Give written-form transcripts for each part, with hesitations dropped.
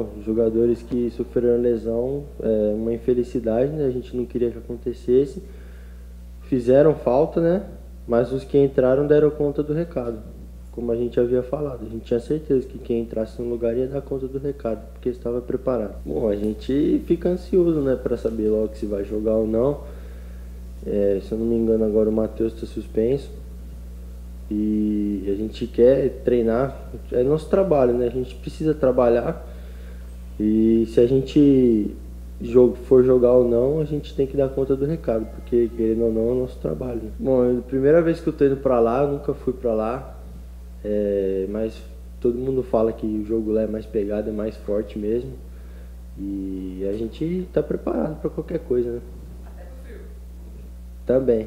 Bom, jogadores que sofreram lesão, uma infelicidade, né? A gente não queria que acontecesse. Fizeram falta, né? Mas os que entraram deram conta do recado. Como a gente havia falado, a gente tinha certeza que quem entrasse no lugar ia dar conta do recado, porque estava preparado. Bom, a gente fica ansioso, né, para saber logo se vai jogar ou não. Se eu não me engano, agora o Matheus está suspenso. E a gente quer treinar, é nosso trabalho, né? A gente precisa trabalhar. E se a gente for jogar ou não, a gente tem que dar conta do recado, porque querendo ou não é o nosso trabalho. Bom, é a primeira vez que eu tô indo pra lá, eu nunca fui pra lá, mas todo mundo fala que o jogo lá é mais pegado, é mais forte mesmo, e a gente tá preparado pra qualquer coisa, né? Até pro frio. Também.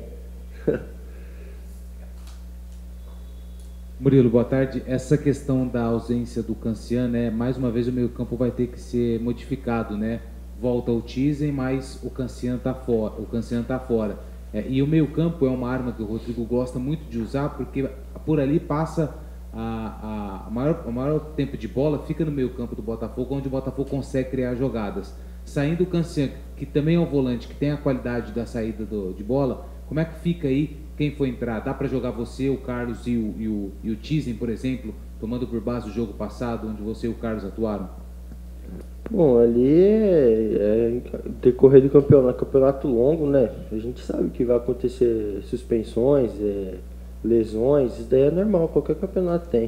Murilo, boa tarde. Essa questão da ausência do Cancian, né? Mais uma vez o meio-campo vai ter que ser modificado, né? Volta o Tizen, mas o Cancian tá fora. E o meio-campo é uma arma que o Rodrigo gosta muito de usar, porque por ali passa o maior tempo de bola, fica no meio-campo do Botafogo, onde o Botafogo consegue criar jogadas. Saindo o Cancian, que também é um volante, que tem a qualidade da saída de bola, como é que fica aí? Quem for entrar? Dá para jogar você, o Carlos e o Tizen, por exemplo, tomando por base o jogo passado, onde você e o Carlos atuaram? Bom, ali é decorrer do campeonato longo, né? A gente sabe que vai acontecer suspensões, lesões, isso daí é normal, qualquer campeonato tem.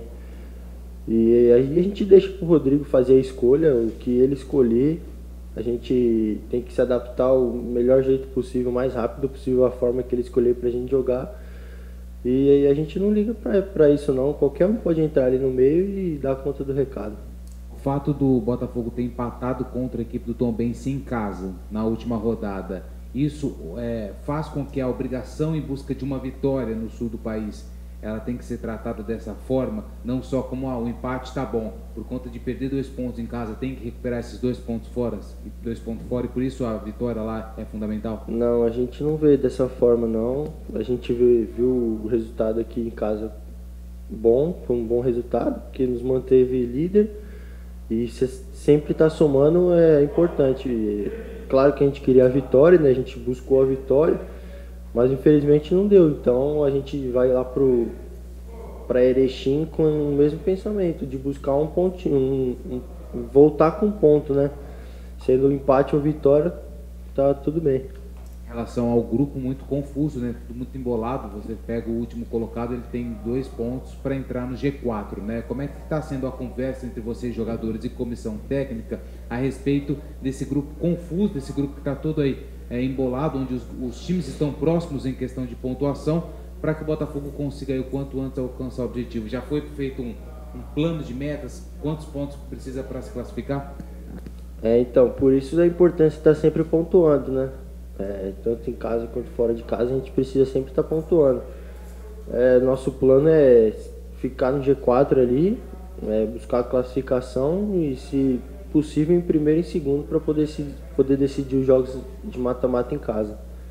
E aí a gente deixa pro Rodrigo fazer a escolha, o que ele escolher. A gente tem que se adaptar o melhor jeito possível, o mais rápido possível, a forma que ele escolher pra gente jogar. E aí a gente não liga pra isso não, qualquer um pode entrar ali no meio e dar conta do recado. O fato do Botafogo ter empatado contra a equipe do Tombense em casa, na última rodada, isso faz com que a obrigação em busca de uma vitória no sul do país, ela tem que ser tratada dessa forma, não só como o empate está bom, por conta de perder 2 pontos em casa, tem que recuperar esses 2 pontos fora, e por isso a vitória lá é fundamental? Não, a gente não vê dessa forma não, a gente viu o resultado aqui em casa bom, foi um bom resultado, porque nos manteve líder e sempre estar somando é importante. Claro que a gente queria a vitória, né? A gente buscou a vitória, mas infelizmente não deu. Então a gente vai lá para Erechim com o mesmo pensamento de buscar um pontinho, voltar com um ponto, né? Sendo um empate ou vitória, tá tudo bem. Em relação ao grupo, muito confuso, né? Tudo muito embolado. Você pega o último colocado, ele tem 2 pontos para entrar no G4, né? Como é que está sendo a conversa entre vocês, jogadores e comissão técnica, a respeito desse grupo confuso, desse grupo que está todo aí embolado, onde os times estão próximos em questão de pontuação, para que o Botafogo consiga aí, o quanto antes alcançar o objetivo? Já foi feito um plano de metas? Quantos pontos precisa para se classificar? Então, por isso a importância de estar sempre pontuando, né? Tanto em casa quanto fora de casa, a gente precisa sempre estar pontuando. Nosso plano é ficar no G4 ali, buscar a classificação e, se possível, em primeiro e segundo para poder decidir os jogos de mata-mata em casa.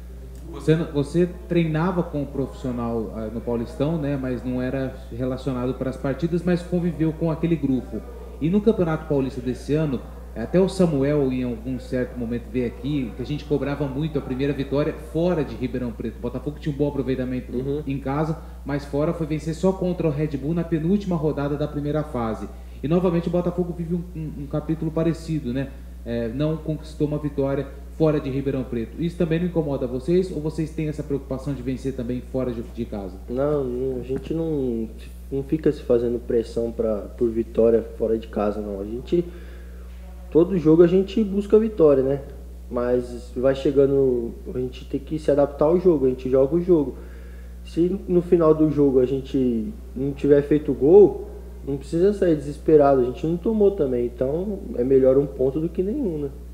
Você treinava com o profissional no Paulistão, né? Mas não era relacionado para as partidas, mas conviveu com aquele grupo. E no Campeonato Paulista desse ano, até o Samuel, em algum certo momento, veio aqui, que a gente cobrava muito a primeira vitória fora de Ribeirão Preto. O Botafogo tinha um bom aproveitamento em casa, mas fora foi vencer só contra o Red Bull na penúltima rodada da primeira fase. E novamente o Botafogo vive um capítulo parecido, né? Não conquistou uma vitória fora de Ribeirão Preto. Isso também não incomoda vocês, ou vocês têm essa preocupação de vencer também fora de casa? Não, a gente não fica se fazendo pressão por vitória fora de casa, não. Todo jogo a gente busca a vitória, né? Mas vai chegando, a gente tem que se adaptar ao jogo, a gente joga o jogo. Se no final do jogo a gente não tiver feito gol, não precisa sair desesperado, a gente não tomou também, então é melhor um ponto do que nenhum, né?